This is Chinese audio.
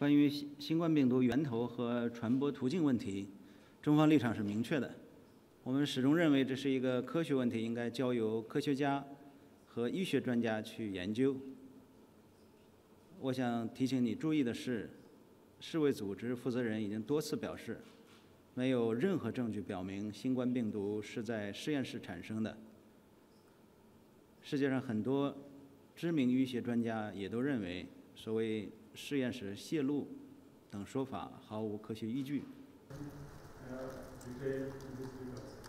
关于新冠病毒源头和传播途径问题，中方立场是明确的。我们始终认为这是一个科学问题，应该交由科学家和医学专家去研究。我想提醒你注意的是，世卫组织负责人已经多次表示，没有任何证据表明新冠病毒是在实验室产生的。世界上很多知名医学专家也都认为，所谓实验室泄露等说法毫无科学依据。